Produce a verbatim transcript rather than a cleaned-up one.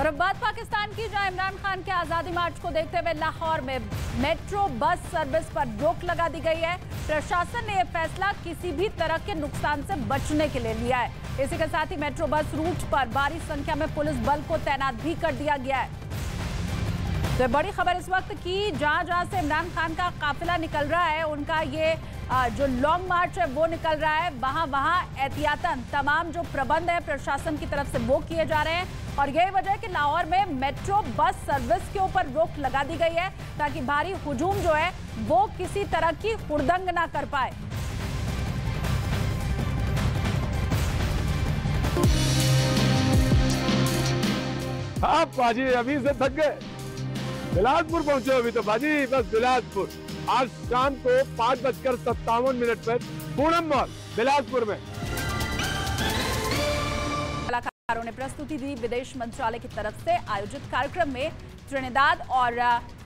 और अब बात पाकिस्तान की, जहां इमरान खान के आजादी मार्च को देखते हुए लाहौर में मेट्रो बस सर्विस पर रोक लगा दी गई है। प्रशासन ने यह फैसला किसी भी तरह के नुकसान से बचने के लिए लिया है। इसी के साथ ही मेट्रो बस रूट पर भारी संख्या में पुलिस बल को तैनात भी कर दिया गया है। तो बड़ी खबर इस वक्त की, जहां जहां से इमरान खान का काफिला निकल रहा है, उनका ये जो लॉन्ग मार्च है वो निकल रहा है, वहां वहां एहतियातन तमाम जो प्रबंध है प्रशासन की तरफ से वो किए जा रहे हैं। और यही वजह है कि लाहौर में मेट्रो बस सर्विस के ऊपर रोक लगा दी गई है, ताकि भारी हुजूम जो है वो किसी तरह की हुड़दंग ना कर पाए। हाँ बाजी, अभी से थक गए, बिलासपुर पहुंचे अभी तो बाजी, बस बिलासपुर। आज शाम को पांच बजकर सत्तावन मिनट पर पूनम मॉल बिलासपुर में कलाकारों ने प्रस्तुति दी। विदेश मंत्रालय की तरफ से आयोजित कार्यक्रम में त्रिनिदाद और